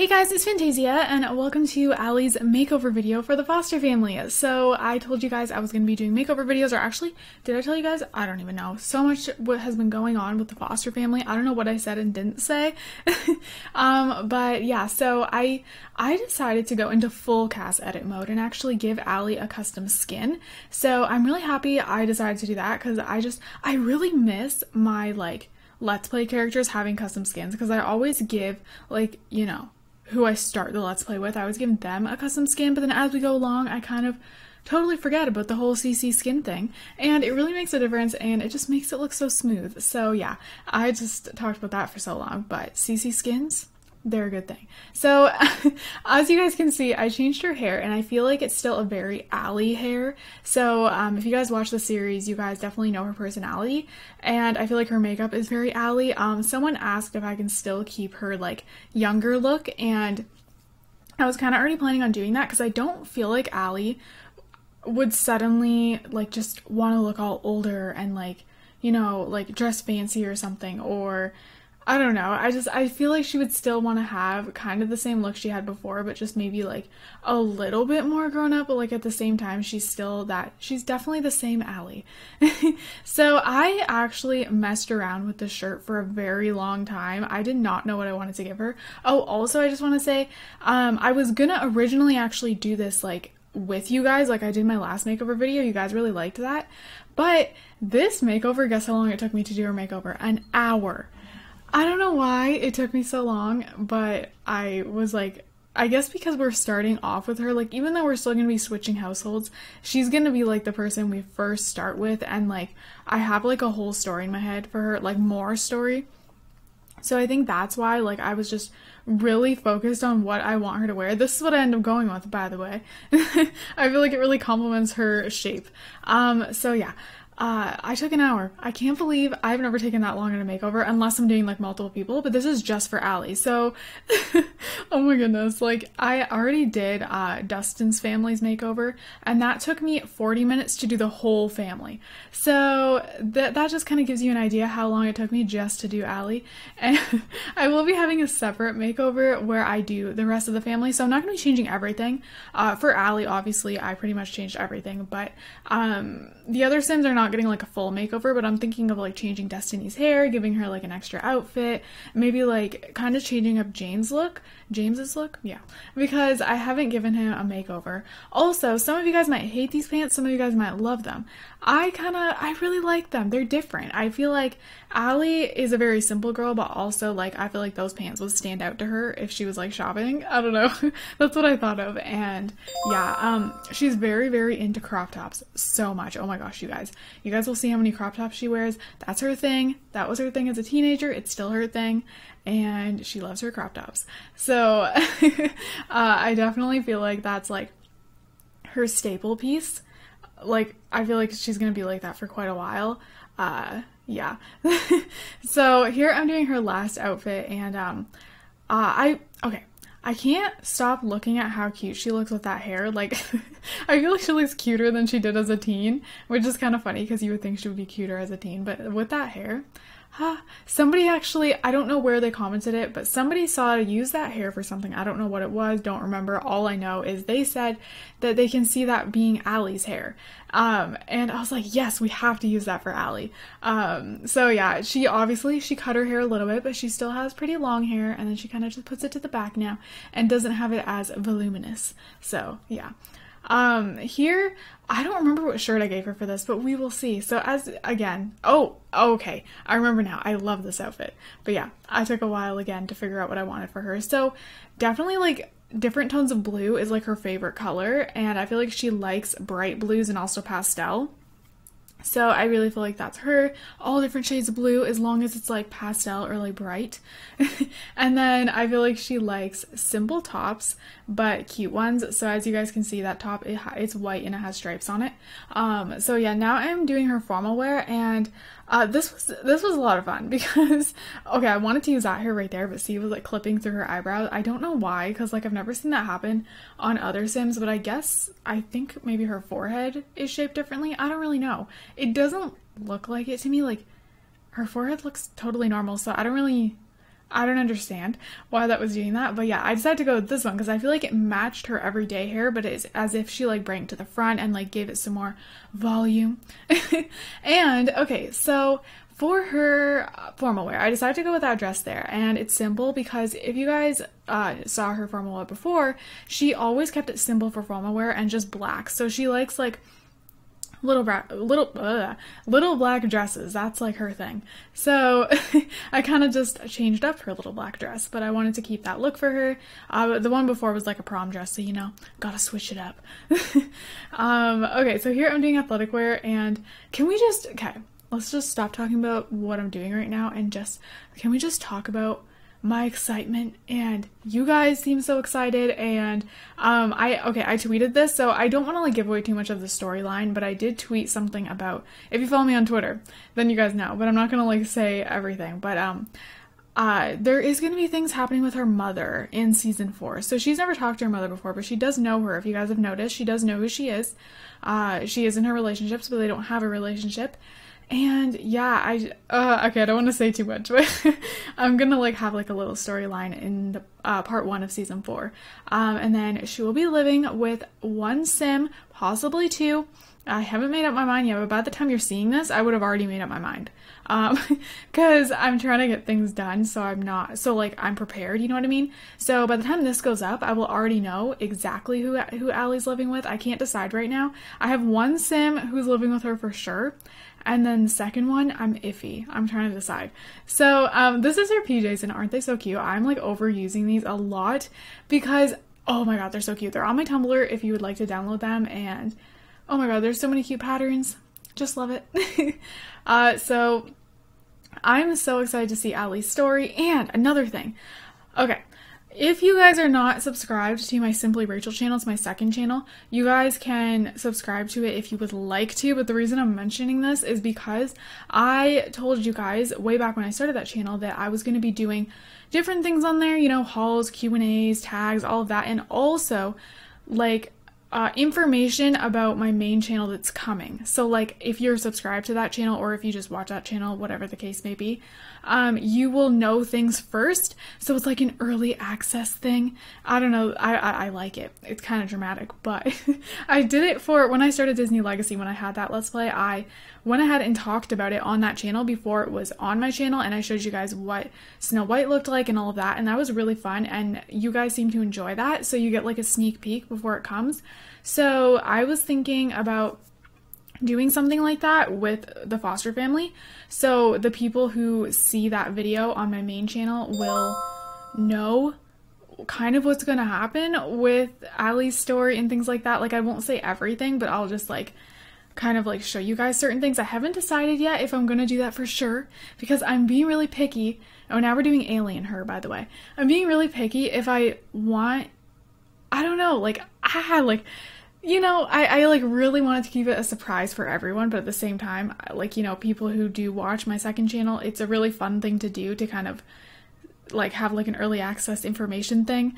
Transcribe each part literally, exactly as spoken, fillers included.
guys, it's Fantasia, and welcome to Allie's makeover video for the Foster family. So I told you guys I was going to be doing makeover videos, or actually, did I tell you guys? I don't even know. So much what has been going on with the Foster family. I don't know what I said and didn't say. um, but yeah, so I I decided to go into full cast edit mode and actually give Allie a custom skin. So I'm really happy I decided to do that because I just, I really miss my like Let's Play characters having custom skins, because I always give, like, you know, who I start the Let's Play with, I always give them a custom skin, but then as we go along, I kind of totally forget about the whole C C skin thing, and it really makes a difference, and it just makes it look so smooth. So yeah, I just talked about that for so long, but C C skins, they're a good thing. So as you guys can see, I changed her hair, and I feel like it's still a very Allie hair. So um, if you guys watch the series, you guys definitely know her personality, and I feel like her makeup is very Allie. Um, someone asked if I can still keep her like younger look, and I was kind of already planning on doing that because I don't feel like Allie would suddenly like just want to look all older and like, you know, like dress fancy or something, or I don't know. I just, I feel like she would still want to have kind of the same look she had before, but just maybe like a little bit more grown up, but like at the same time, she's still that, she's definitely the same Allie. So I actually messed around with this shirt for a very long time. I did not know what I wanted to give her. Oh, also, I just want to say, um, I was gonna originally actually do this like with you guys, like I did my last makeover video. You guys really liked that. But this makeover, guess how long it took me to do her makeover? An hour. I don't know why it took me so long, but I was like, I guess because we're starting off with her, like even though we're still going to be switching households, she's going to be like the person we first start with, and like I have like a whole story in my head for her, like more story. So I think that's why like I was just really focused on what I want her to wear. This is what I end up going with, by the way. I feel like it really complements her shape. Um, so yeah. Uh, I took an hour. I can't believe I've never taken that long in a makeover unless I'm doing like multiple people, but this is just for Allie. So, oh my goodness, like I already did uh, Dustin's family's makeover, and that took me forty minutes to do the whole family. So that, that just kind of gives you an idea how long it took me just to do Allie. And I will be having a separate makeover where I do the rest of the family. So I'm not going to be changing everything. Uh, for Allie, obviously, I pretty much changed everything, but um, the other Sims are not getting like a full makeover, but I'm thinking of like changing Destiny's hair, giving her like an extra outfit, maybe like kind of changing up Jane's look, James's look, yeah, because I haven't given him a makeover. Also, some of you guys might hate these pants, some of you guys might love them. I kind of, I really like them. They're different. I feel like Allie is a very simple girl, but also like I feel like those pants would stand out to her if she was like shopping. I don't know. That's what I thought of. And yeah, um, she's very, very into crop tops so much. Oh my gosh, you guys. You guys will see how many crop tops she wears. That's her thing. That was her thing as a teenager. It's still her thing. And she loves her crop tops. So uh, I definitely feel like that's like her staple piece. Like, I feel like she's gonna be like that for quite a while. Uh, yeah. So here I'm doing her last outfit, and um, uh, I, okay. I can't stop looking at how cute she looks with that hair. Like, I feel like she looks cuter than she did as a teen, which is kind of funny because you would think she would be cuter as a teen, but with that hair, huh, somebody actually, I don't know where they commented it, but somebody saw to use that hair for something. I don't know what it was, don't remember. All I know is they said that they can see that being Allie's hair. Um, and I was like, yes, we have to use that for Allie. Um, so yeah, she obviously, she cut her hair a little bit, but she still has pretty long hair, and then she kind of just puts it to the back now and doesn't have it as voluminous. So yeah. Um, here, I don't remember what shirt I gave her for this, but we will see. So as, again, oh, okay, I remember now. I love this outfit. But yeah, I took a while again to figure out what I wanted for her. So definitely like different tones of blue is like her favorite color, and I feel like she likes bright blues and also pastel. So I really feel like that's her. All different shades of blue, as long as it's like pastel or like bright. And then I feel like she likes simple tops, but cute ones. So as you guys can see, that top, it it's white and it has stripes on it. Um, so yeah, now I'm doing her formal wear, and uh, this was this was a lot of fun because, okay, I wanted to use that hair right there, but see, it was like clipping through her eyebrows. I don't know why, because like I've never seen that happen on other Sims, but I guess, I think maybe her forehead is shaped differently. I don't really know. It doesn't look like it to me. Like her forehead looks totally normal, so I don't really I don't understand why that was doing that, but yeah, I decided to go with this one because I feel like it matched her everyday hair, but it's as if she like brought it to the front and like gave it some more volume. And okay, so for her formal wear, I decided to go with that dress there, and it's simple because if you guys uh, saw her formal wear before, she always kept it simple for formal wear and just black. So she likes like little bra little uh, little black dresses. That's like her thing. So I kind of just changed up her little black dress, but I wanted to keep that look for her. Uh, the one before was like a prom dress, so you know, gotta switch it up. um, okay, so here I'm doing athletic wear, and can we just okay? Let's just stop talking about what I'm doing right now and just, can we just talk about my excitement? And you guys seem so excited, and um, I, okay, I tweeted this, so I don't want to like give away too much of the storyline, but I did tweet something about, if you follow me on Twitter, then you guys know, but I'm not going to like say everything, but um, uh, there is going to be things happening with her mother in season four. So she's never talked to her mother before, but she does know her. If you guys have noticed, she does know who she is. Uh, she is in her relationships, but they don't have a relationship. And yeah, I, uh, okay, I don't want to say too much, but I'm gonna like have like a little storyline in the uh, part one of season four. Um, and then she will be living with one sim, possibly two. I haven't made up my mind yet, but by the time you're seeing this, I would have already made up my mind. Um, cause I'm trying to get things done, so I'm not, so like I'm prepared, you know what I mean? So by the time this goes up, I will already know exactly who, who Allie's living with. I can't decide right now. I have one sim who's living with her for sure. And then the second one, I'm iffy. I'm trying to decide. So um, this is her P Js, and aren't they so cute? I'm like overusing these a lot because, oh my god, they're so cute. They're on my Tumblr if you would like to download them, and oh my god, there's so many cute patterns. Just love it. uh, so I'm so excited to see Allie's story. And another thing. Okay. If you guys are not subscribed to my Simply Rachel channel, it's my second channel, you guys can subscribe to it if you would like to, but the reason I'm mentioning this is because I told you guys way back when I started that channel that I was going to be doing different things on there, you know, hauls, Q and A's, tags, all of that, and also, like, Uh, information about my main channel that's coming. So like if you're subscribed to that channel, or if you just watch that channel, whatever the case may be, um, you will know things first. So it's like an early access thing. I don't know. I, I, I like it. It's kind of dramatic, but I did it for when I started Disney Legacy. When I had that Let's Play, I went ahead and talked about it on that channel before it was on my channel, and I showed you guys what Snow White looked like and all of that, and that was really fun, and you guys seem to enjoy that, so you get like a sneak peek before it comes. So I was thinking about doing something like that with the Foster family, so the people who see that video on my main channel will know kind of what's gonna happen with Allie's story and things like that. Like, I won't say everything, but I'll just like kind of like show you guys certain things. I haven't decided yet if I'm gonna do that for sure, because I'm being really picky. Oh, now we're doing Alien Her, by the way. I'm being really picky if I want, I don't know, like, I had like, you know, I, I like really wanted to keep it a surprise for everyone, but at the same time, like, you know, people who do watch my second channel, it's a really fun thing to do to kind of like have like an early access information thing.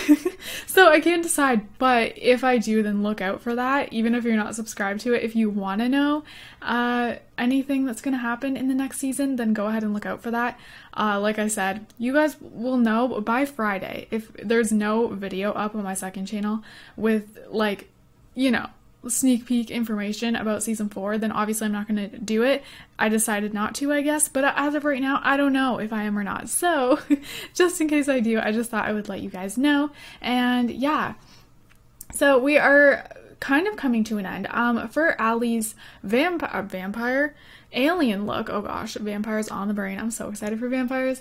So I can't decide, but if I do, then look out for that. Even if you're not subscribed to it, if you want to know uh, anything that's going to happen in the next season, then go ahead and look out for that. Uh, like I said, you guys will know by Friday. If there's no video up on my second channel with like, you know, sneak peek information about season four, then obviously I'm not going to do it. I decided not to, I guess, but as of right now, I don't know if I am or not. So just in case I do, I just thought I would let you guys know. And yeah, so we are kind of coming to an end. Um, for Allie's vamp uh, vampire alien look, oh gosh, vampires on the brain. I'm so excited for vampires.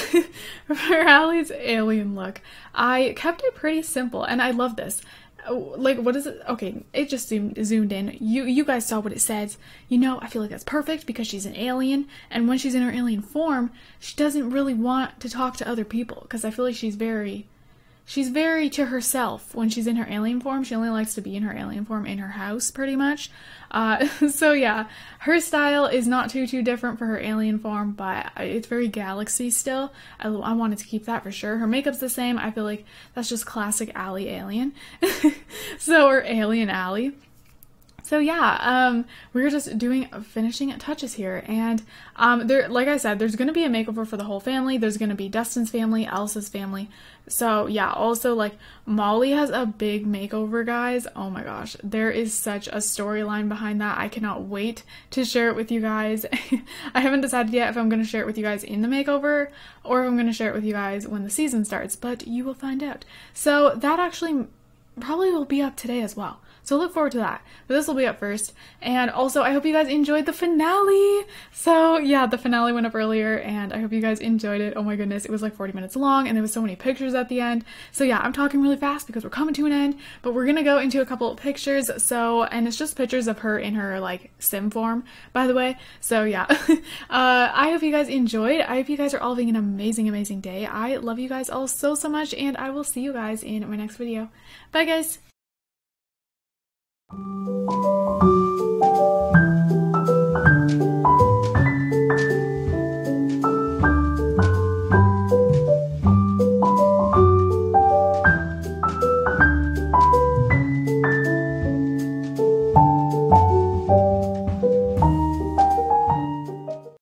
For Allie's alien look, I kept it pretty simple, and I love this. Like, what is it? Okay, it just zoomed, zoomed in. You you guys saw what it says. You know, I feel like that's perfect because she's an alien, and when she's in her alien form, she doesn't really want to talk to other people, because I feel like she's very, she's very to herself when she's in her alien form. She only likes to be in her alien form in her house, pretty much. Uh, so yeah, her style is not too, too different for her alien form, but it's very Galaxy still. I, I wanted to keep that for sure. Her makeup's the same. I feel like that's just classic Allie alien. So, or alien Allie. So yeah, um, we were just doing finishing touches here, and um, there, like I said, there's gonna be a makeover for the whole family. There's gonna be Dustin's family, Elsa's family. So yeah, also like Molly has a big makeover, guys. Oh my gosh, there is such a storyline behind that. I cannot wait to share it with you guys. I haven't decided yet if I'm gonna share it with you guys in the makeover or if I'm gonna share it with you guys when the season starts, but you will find out. So that actually probably will be up today as well. So look forward to that. But this will be up first. And also, I hope you guys enjoyed the finale. So yeah, the finale went up earlier and I hope you guys enjoyed it. Oh my goodness, it was like forty minutes long and there was so many pictures at the end. So yeah, I'm talking really fast because we're coming to an end, but we're gonna go into a couple of pictures. So, and it's just pictures of her in her like sim form, by the way. So yeah, uh, I hope you guys enjoyed. I hope you guys are all having an amazing, amazing day. I love you guys all so, so much, and I will see you guys in my next video. Bye guys. Thank you.